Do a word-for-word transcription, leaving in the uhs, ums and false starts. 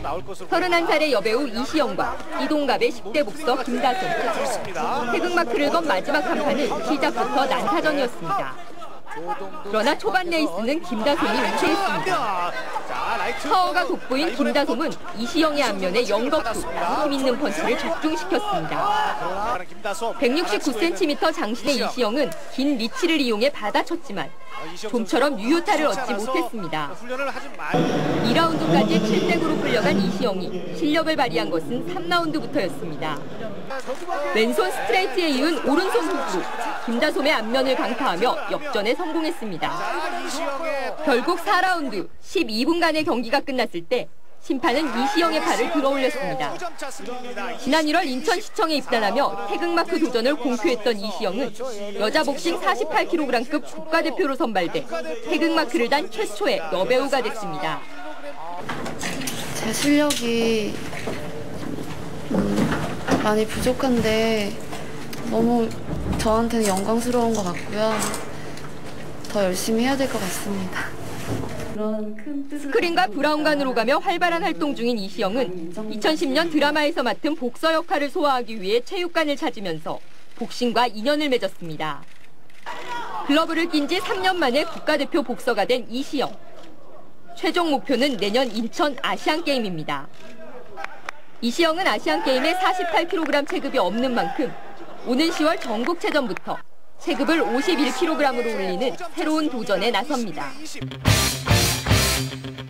서른한 살의 여배우 이시영과 이동갑의 십 대 복서 김다솜. 태극마크를 건 마지막 한판은 시작부터 난타전이었습니다. 그러나 초반 레이스는 김다솜이 우세했습니다. 파워가 돋보인 김다솜은 이시영의 안면에 영덕후 힘 있는 펀치를 적중시켰습니다. 백육십구 센티미터 장신의 이시영은 긴 리치를 이용해 받아쳤지만 좀처럼 유효타를 얻지 못했습니다. 이 라운드까지 칠 대 구로 끌려간 이시영이 실력을 발휘한 것은 삼 라운드부터였습니다. 왼손 스트레이트에 이은 오른손 훅으로 김다솜의 안면을 강타하며 역전에 성공했습니다. 결국 사 라운드 십이 분간의 경기가 끝났을 때 심판은 이시영의 팔을 들어올렸습니다. 지난 일월 인천시청에 입단하며 태극마크 도전을 공표했던 이시영은 여자 복싱 사십팔 킬로그램급 국가대표로 선발돼 태극마크를 단 최초의 여배우가 됐습니다. 제 실력이 음, 많이 부족한데 너무 저한테는 영광스러운 것 같고요. 더 열심히 해야 될 것 같습니다. 스크린과 브라운관으로 가며 활발한 활동 중인 이시영은 이천십 년 드라마에서 맡은 복서 역할을 소화하기 위해 체육관을 찾으면서 복싱과 인연을 맺었습니다. 글러브를 낀 지 삼 년 만에 국가대표 복서가 된 이시영. 최종 목표는 내년 인천 아시안게임입니다. 이시영은 아시안게임에 사십팔 킬로그램 체급이 없는 만큼 오는 시월 전국체전부터 체급을 오십일 킬로그램으로 올리는 새로운 도전에 나섭니다.